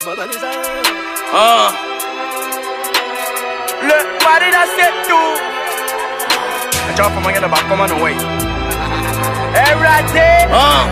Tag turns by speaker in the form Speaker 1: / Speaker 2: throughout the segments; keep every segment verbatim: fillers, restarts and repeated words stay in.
Speaker 1: Ah. Le marina c'est tout. I drop from again about come on away. Every day. Ah.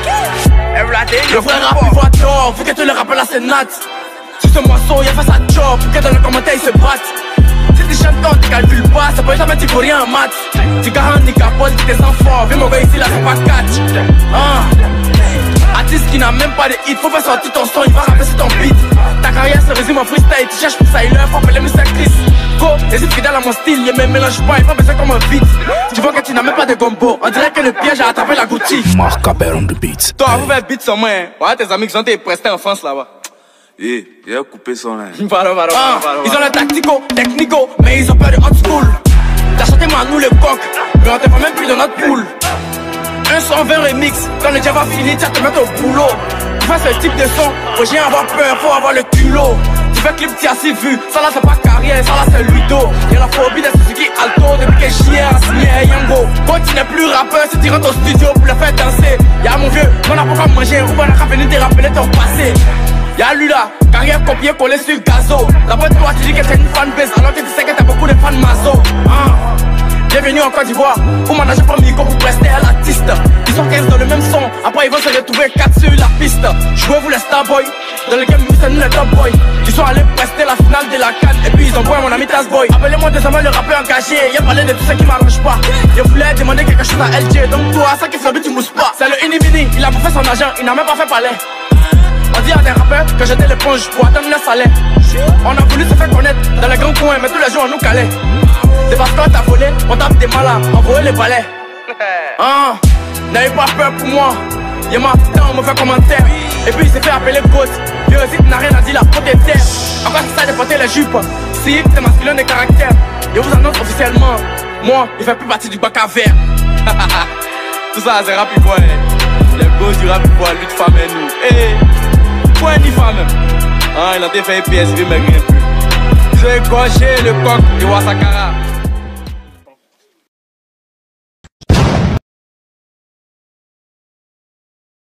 Speaker 1: Every day. Le vrai rap il va tort, faut que tu le rappelles à ses nattes. Sur ce morceau, y'a fait sa job, faut que dans le commentaire ils se battent. Si t'es chantant, tu calcules pas, ça peut jamais t'y pour rien en maths. Tu garantis capote, tu t'es sans fort, viens mon gars ici là c'est pas catch. Ah. Artiste qui n'a même pas de hit, faut faire sortir ton son, il va rapper sur ton beat. Ta carrière se résume en freestyle, tu cherches pour ça, il leur faut appeler mister Chris. Go, reste fidèle à mon style, il me mélange pas, il faut besoin comme un beat. Tu vois que tu n'as même pas de gombo, on dirait que le piège a attrapé la Gucci.
Speaker 2: Marc Abel on the beat.
Speaker 1: Toi, vous faites beat sur moi, hein. Ouais, tes amis qui sont tes prestés en France là-bas.
Speaker 3: Eh, il a coupé son lin.
Speaker 1: Voilà, voilà, ah, voilà, ils ont le tactico, technico, mais ils ont peur de hot school. T'as chanté moi nous le coq, mais on te voit même plus dans notre poule. Un cent vingt remix, quand le diable va finir, tu vas te mettre au boulot. Tu fais ce type de son, faut rien avoir peur, faut avoir le culot. Tu fais clip, tu as assez vu, ça là c'est pas carrière, ça là c'est Ludo. Y'a la phobie de Suzuki Alto, depuis que j'y ai assigné Yango. Quand tu n'es plus rappeur, si tu rentres au studio pour le faire danser. Y'a mon vieux, on a pas quoi manger, ou on a venir te rappeler ton passé. Y'a lui là, carrière copiée collée sur le gazo. D'après toi tu dis que t'es une fanbase, alors que tu sais que t'as beaucoup de fans maso. Ah. Bienvenue en Côte d'Ivoire, où manager pas micro pour prester à l'artiste. Ils sont quinze dans le même son, après ils vont se retrouver quatre sur la piste. Jouez-vous les Starboy, dans le game c'est nous les Top Boy. Ils sont allés prester la finale de la canne, et puis ils envoient mon ami Tasboy. Appelez-moi désormais le rappeur engagé, il a parlé de tout ce qui m'arrange pas. Il voulait demander quelque chose à L J, donc toi, ça qui fait le but tu mousses pas. C'est le Inimini, il a bouffé son argent, il n'a même pas fait palais. On dit à des rappeurs que j'étais l'éponge pour attendre le salaire. On a voulu se faire connaître dans les grands coins, mais tous les jours on nous calait. C'est parce qu'on t'a volé, on tape des malins, envoyé les balais. Ah, n'ayez pas peur pour moi, y'a ma tant mauvais commentaire. Et puis il s'est fait appeler gosse, vieux aussi n'a rien à dire la peau des terres. Encore c'est ça de porter les jupes, si c'est masculin de caractère. Je vous annonce officiellement, moi il fait plus partie du bac à verre. Tout ça c'est rap quoi, les gosses du rap quoi, lui de femme et nous. Eh, quoi ni femme. Ah, il a fait P S V mais rien plus. J'ai gauché le coq de Wasakara.